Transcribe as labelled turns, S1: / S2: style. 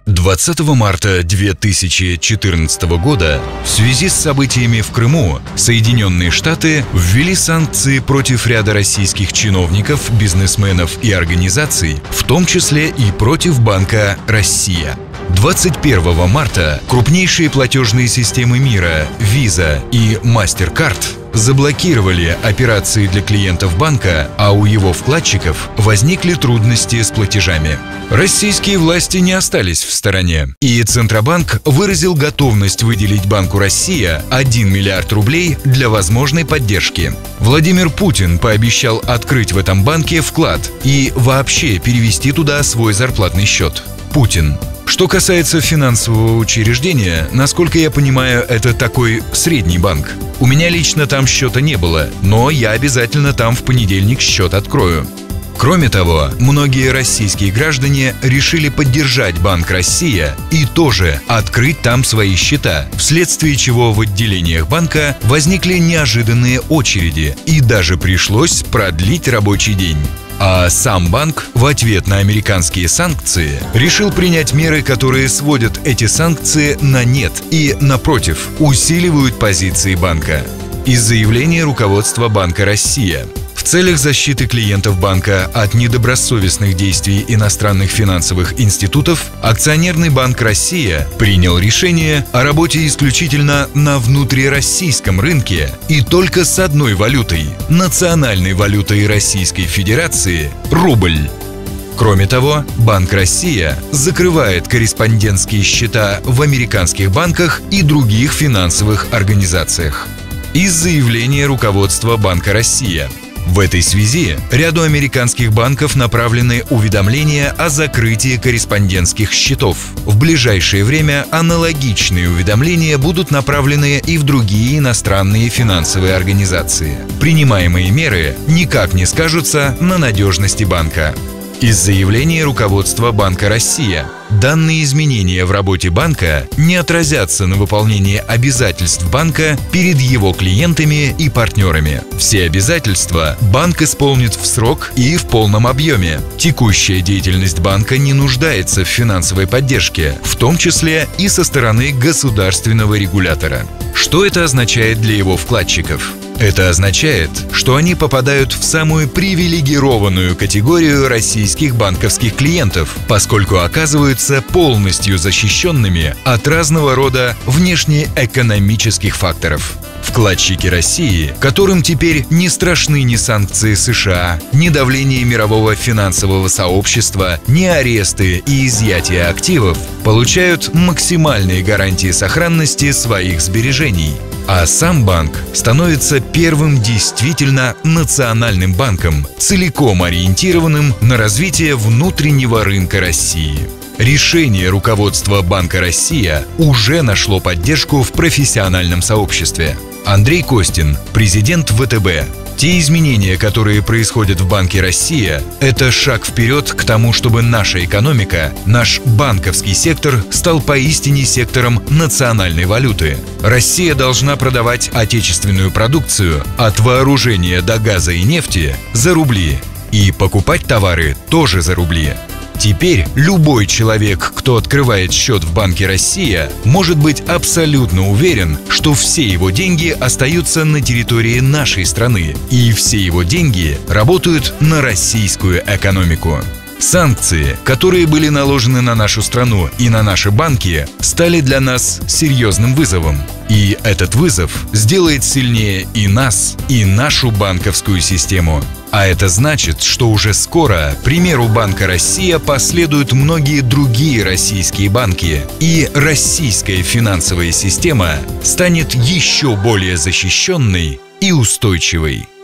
S1: 20 марта 2014 года в связи с событиями в Крыму Соединенные Штаты ввели санкции против ряда российских чиновников, бизнесменов и организаций, в том числе и против Банка «Россия». 21 марта крупнейшие платежные системы мира Visa и MasterCard заблокировали операции для клиентов банка, а у его вкладчиков возникли трудности с платежами. Российские власти не остались в стороне, и Центробанк выразил готовность выделить Банку «Россия» 1 миллиард рублей для возможной поддержки. Владимир Путин пообещал открыть в этом банке вклад и вообще перевести туда свой зарплатный счет. Путин. Что касается финансового учреждения, насколько я понимаю, это такой средний банк. У меня лично там счета не было, но я обязательно там в понедельник счет открою. Кроме того, многие российские граждане решили поддержать Банк «Россия» и тоже открыть там свои счета, вследствие чего в отделениях банка возникли неожиданные очереди и даже пришлось продлить рабочий день. А сам банк в ответ на американские санкции решил принять меры, которые сводят эти санкции на нет и, напротив, усиливают позиции банка. Из заявления руководства Банка «Россия». В целях защиты клиентов банка от недобросовестных действий иностранных финансовых институтов акционерный банк «Россия» принял решение о работе исключительно на внутрироссийском рынке и только с одной валютой – национальной валютой Российской Федерации – рубль. Кроме того, Банк «Россия» закрывает корреспондентские счета в американских банках и других финансовых организациях. Из заявления руководства Банка «Россия». В этой связи ряду американских банков направлены уведомления о закрытии корреспондентских счетов. В ближайшее время аналогичные уведомления будут направлены и в другие иностранные финансовые организации. Принимаемые меры никак не скажутся на надежности банка. Из заявления руководства Банка «Россия». Данные изменения в работе банка не отразятся на выполнении обязательств банка перед его клиентами и партнерами. Все обязательства банк исполнит в срок и в полном объеме. Текущая деятельность банка не нуждается в финансовой поддержке, в том числе и со стороны государственного регулятора. Что это означает для его вкладчиков? Это означает, что они попадают в самую привилегированную категорию российских банковских клиентов, поскольку оказываются полностью защищенными от разного рода внешнеэкономических факторов. Вкладчики России, которым теперь не страшны ни санкции США, ни давление мирового финансового сообщества, ни аресты и изъятия активов, получают максимальные гарантии сохранности своих сбережений. А сам банк становится первым действительно национальным банком, целиком ориентированным на развитие внутреннего рынка России. Решение руководства Банка «Россия» уже нашло поддержку в профессиональном сообществе. Андрей Костин, президент ВТБ. Те изменения, которые происходят в Банке «Россия», это шаг вперед к тому, чтобы наша экономика, наш банковский сектор стал поистине сектором национальной валюты. Россия должна продавать отечественную продукцию от вооружения до газа и нефти за рубли и покупать товары тоже за рубли. Теперь любой человек, кто открывает счет в Банке «Россия», может быть абсолютно уверен, что все его деньги остаются на территории нашей страны, и все его деньги работают на российскую экономику. Санкции, которые были наложены на нашу страну и на наши банки, стали для нас серьезным вызовом. И этот вызов сделает сильнее и нас, и нашу банковскую систему. А это значит, что уже скоро примеру Банка «Россия» последуют многие другие российские банки, и российская финансовая система станет еще более защищенной и устойчивой.